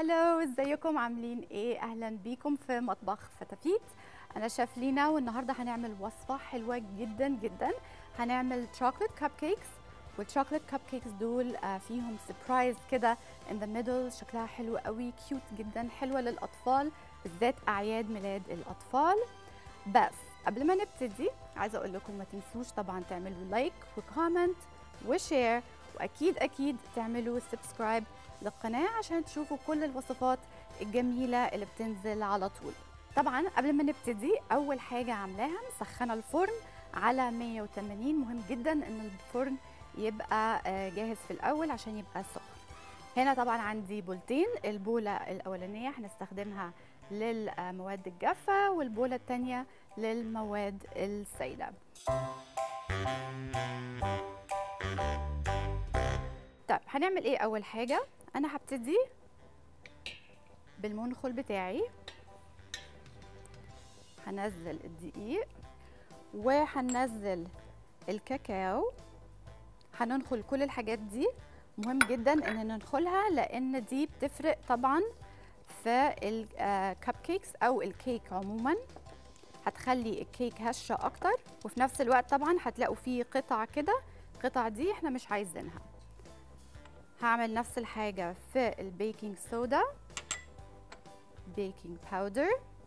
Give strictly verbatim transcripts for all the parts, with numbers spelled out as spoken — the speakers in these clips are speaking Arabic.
هلو، ازيكم؟ عاملين ايه؟ اهلا بيكم في مطبخ فتافيت. انا شيف لينا، والنهارده هنعمل وصفه حلوه جدا جدا. هنعمل شوكليت كب كيكس، والشوكليت كب كيكس دول آه فيهم سربرايز كده ان ذا ميدل، شكلها حلو قوي، كيوت جدا، حلوه للاطفال، بالذات اعياد ميلاد الاطفال. بس قبل ما نبتدي عايزه اقول لكم ما تنسوش طبعا تعملوا لايك وكومنت وشير، واكيد اكيد تعملوا سبسكرايب للقناه عشان تشوفوا كل الوصفات الجميله اللي بتنزل على طول. طبعا قبل ما نبتدي اول حاجه عاملاها مسخنه الفرن على مية وتمانين. مهم جدا ان الفرن يبقى جاهز في الاول عشان يبقى سخن. هنا طبعا عندي بولتين، البوله الاولانيه هنستخدمها للمواد الجافه، والبوله الثانيه للمواد السائله. طيب هنعمل ايه؟ اول حاجه انا هبتدي بالمنخل بتاعي، هنزل الدقيق وهننزل الكاكاو، هننخل كل الحاجات دي. مهم جدا ان ننخلها لان دي بتفرق طبعا في الكب كيكس او الكيك عموما، هتخلي الكيك هشه اكتر، وفي نفس الوقت طبعا هتلاقوا فيه قطع كده، القطع دي احنا مش عايزينها. هعمل نفس الحاجه في البيكنج صودا، بيكنج باودر.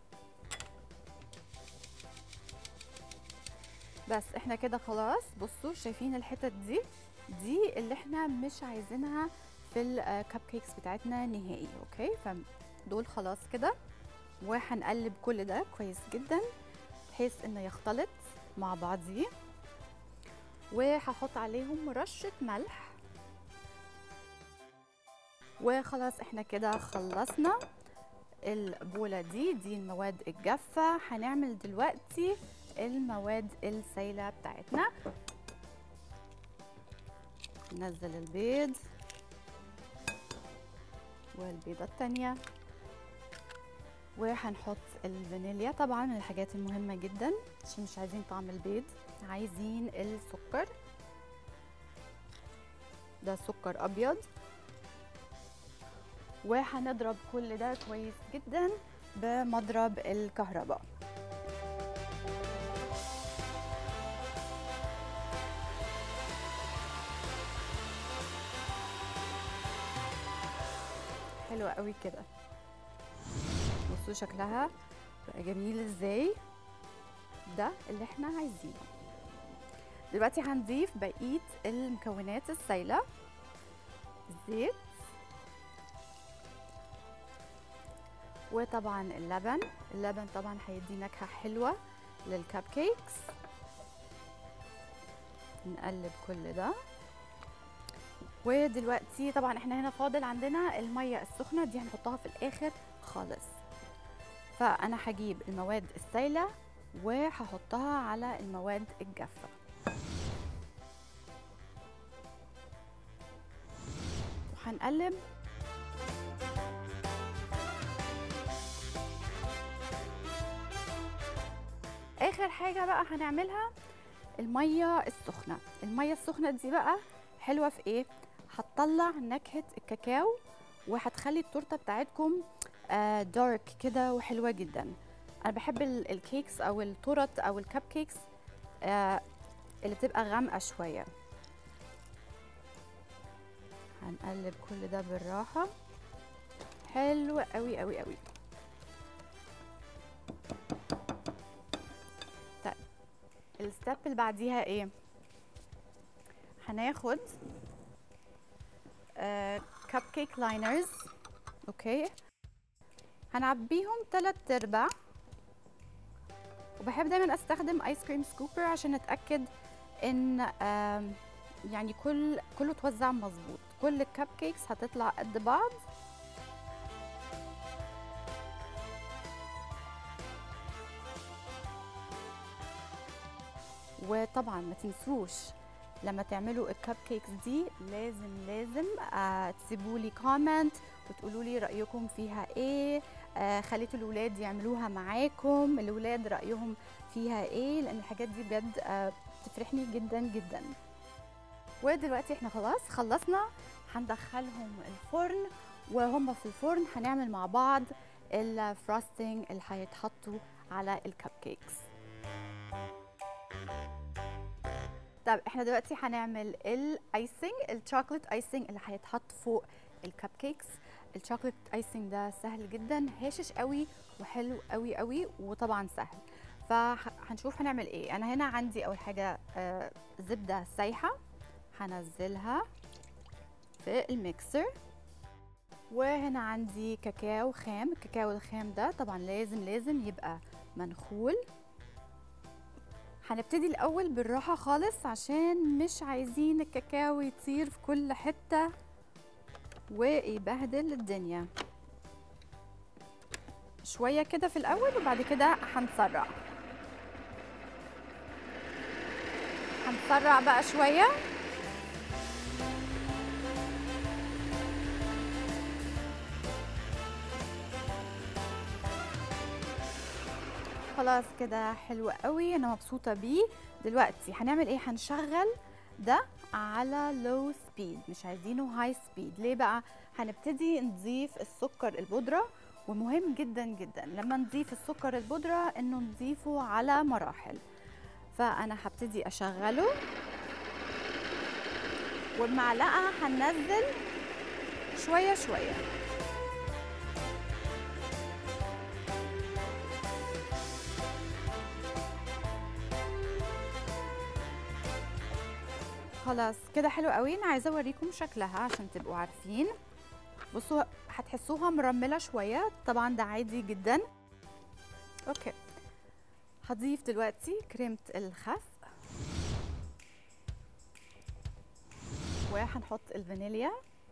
بس احنا كده خلاص. بصوا شايفين الحتت دي دي اللي احنا مش عايزينها في الكب كيكس بتاعتنا نهائي. اوكي، فدول خلاص كده، وهنقلب كل ده كويس جدا بحيث انه يختلط مع بعضيه، وهحط عليهم رشة ملح. وخلاص احنا كده خلصنا البولة دي دي المواد الجافة. هنعمل دلوقتي المواد السائلة بتاعتنا. ننزل البيض والبيضة التانية، وهنحط الفانيليا طبعا من الحاجات المهمة جدا عشان مش عايزين طعم البيض، عايزين السكر، ده سكر أبيض. وهنضرب كل ده كويس جدا بمضرب الكهرباء. حلوة قوي كده، بصوا شكلها بقى جميل ازاي، ده اللي احنا عايزينه. دلوقتي هنضيف بقية المكونات السائلة، الزيت وطبعا اللبن. اللبن طبعا هيدي نكهة حلوة للكب كيكس. نقلب كل ده. ودلوقتي طبعا احنا هنا فاضل عندنا المية السخنة، دي هنحطها في الاخر خالص. فانا هجيب المواد السائلة وهحطها على المواد الجافة، وهنقلب. اخر حاجة بقى هنعملها المية السخنة. المية السخنة دي بقى حلوة في ايه؟ هتطلع نكهة الكاكاو، وهتخلي التورتة بتاعتكم آه دارك كده وحلوة جدا. انا بحب الكيكس او التورت او الكب كيكس آه اللي بتبقى غامقة شوية. هنقلب كل ده بالراحة، حلو قوي قوي قوي. طيب الستيب اللي بعديها ايه؟ هناخد آه كب كيك لاينرز. اوكي، هنعبيهم تلات ارباع، وبحب دايما استخدم ايس كريم سكوبر عشان اتاكد ان آه يعني كل كله توزع مظبوط، كل الكب كيكس هتطلع قد بعض. وطبعا ما تنسوش لما تعملوا الكب كيكس دي لازم لازم آه تسيبوا لي كومنت وتقولوا لي رايكم فيها ايه. آه خليتوا الاولاد يعملوها معاكم، الاولاد رايهم فيها ايه، لان الحاجات دي بجد آه بتفرحني جدا جدا. ودلوقتي احنا خلاص خلصنا، هندخلهم الفرن وهم في الفرن هنعمل مع بعض الفراستنج اللي هيتحطوا على الكب كيكس. طب احنا دلوقتي هنعمل الايسنج، الشوكليت ايسنج اللي هيتحط فوق الكب كيكس. الشوكليت ايسنج ده سهل جدا، هاشش قوي وحلو قوي قوي وطبعا سهل. فهنشوف هنعمل ايه. انا هنا عندي اول حاجه آه زبده سايحه، هنزلها في الميكسر. وهنا عندي كاكاو خام. الكاكاو الخام ده طبعا لازم لازم يبقى منخول. هنبتدي الاول بالراحه خالص عشان مش عايزين الكاكاو يطير في كل حته ويبهدل الدنيا. شويه كده في الاول وبعد كده هنسرع هنسرع بقى شويه. خلاص كده حلو قوي، انا مبسوطه بيه. دلوقتي هنعمل ايه؟ هنشغل ده على لو سبيد، مش عايزينه هاي سبيد. ليه بقى؟ هنبتدي نضيف السكر البودره، ومهم جدا جدا لما نضيف السكر البودره انه نضيفه على مراحل. فانا هبتدي اشغله وبمعلقه هننزل شويه شويه. خلاص كده حلو قوي. انا عايزه اوريكم شكلها عشان تبقوا عارفين. بصوا هتحسوها مرمله شويه، طبعا ده عادي جدا. اوكي، هضيف دلوقتي كريمه الخس وهنحط الفانيليا،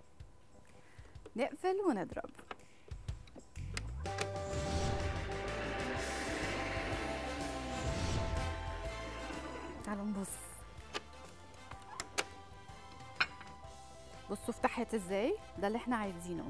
نقفل ونضرب. تعالوا نبص. بصوا فتحت ازاي، ده اللي احنا عايزينه.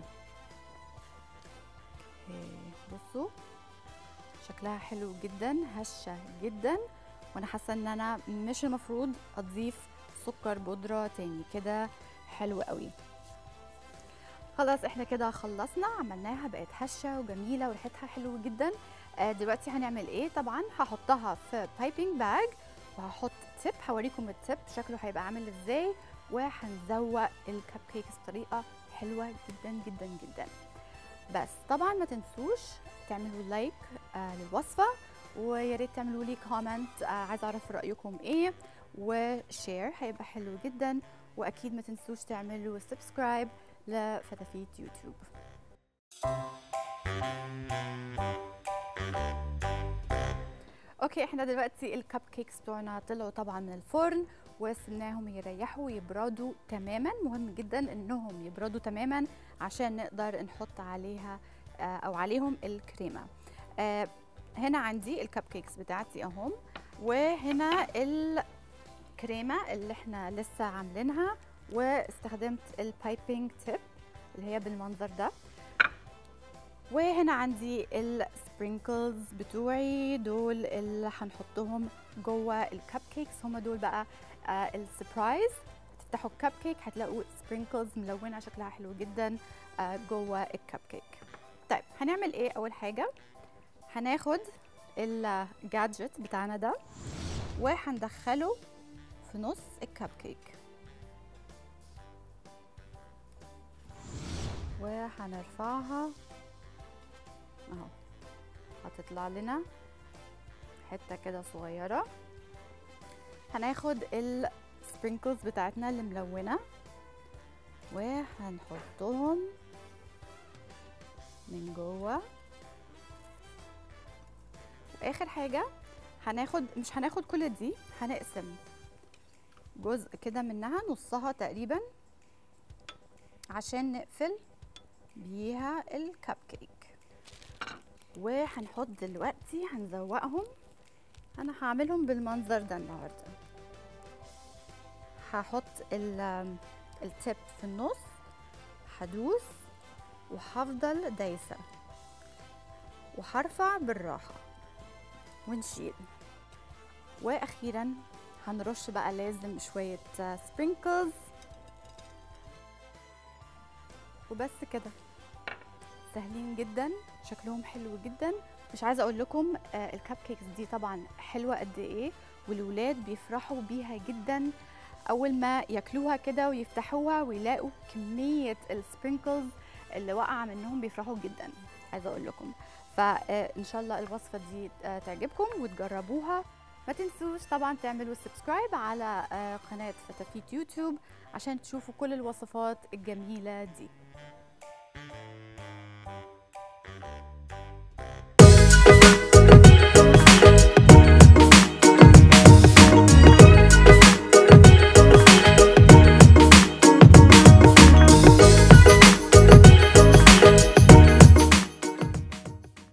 بصوا شكلها حلو جدا، هشه جدا. وانا حاسه ان انا مش المفروض اضيف سكر بودره تاني، كده حلو قوي. خلاص احنا كده خلصنا، عملناها بقت هشه وجميله وريحتها حلو جدا. آه دلوقتي هنعمل ايه؟ طبعا هحطها في بايبنج باج وهحط تيب، هوريكم التيب شكله هيبقى عامل ازاي. وهنزوق الكب كيكس بطريقه حلوه جدا جدا جدا. بس طبعا ما تنسوش تعملوا لايك آه للوصفه، ويا ريت تعملوا لي كومنت آه عايزه اعرف رايكم ايه، وشير هيبقى حلو جدا. واكيد ما تنسوش تعملوا سبسكرايب لفتافيت يوتيوب. اوكي احنا دلوقتي الكب كيكس بتوعنا طلعوا طبعا من الفرن وسيبناهم يريحوا ويبردوا تماما. مهم جدا انهم يبردوا تماما عشان نقدر نحط عليها آه او عليهم الكريمه. آه هنا عندي الكب كيكس بتاعتي اهم، وهنا الكريمه اللي احنا لسه عاملينها، واستخدمت البايبنج تيب اللي هي بالمنظر ده. وهنا عندي السبرينكلز بتوعي دول اللي هنحطهم جوه الكب كيكس. هما دول بقى آه السبرايز. تفتحوا الكب كيك هتلاقوا سبرينكلز ملونه شكلها حلو جدا آه جوه الكب كيك. طيب هنعمل ايه؟ اول حاجه هناخد الجادجت بتاعنا ده وهندخله في نص الكب كيك، وهنرفعها اهو. هتطلع لنا حته كده صغيره. هناخد السبرينكلز بتاعتنا اللي ملونه وهنحطهم من جوه. واخر حاجه هناخد، مش هناخد كل دي، هنقسم جزء كده منها، نصها تقريبا، عشان نقفل بيها الكب كيك. وهنحط دلوقتي هنزوقهم. انا هعملهم بالمنظر ده النهارده. هحط التيب في النص، هدوس وهفضل دايسه وهرفع بالراحه ونشيل. واخيرا هنرش بقى لازم شويه سبرينكلز وبس كده. سهلين جدا، شكلهم حلو جدا. مش عايزه اقول لكم آه الكب كيكس دي طبعا حلوه قد ايه، والولاد بيفرحوا بيها جدا اول ما ياكلوها كده ويفتحوها ويلاقوا كميه السبرينكلز اللي وقع منهم، بيفرحوا جدا عايزه اقول لكم. فان شاء الله الوصفه دي تعجبكم وتجربوها. ما تنسوش طبعا تعملوا سبسكرايب على قناه فتافيت يوتيوب عشان تشوفوا كل الوصفات الجميله دي.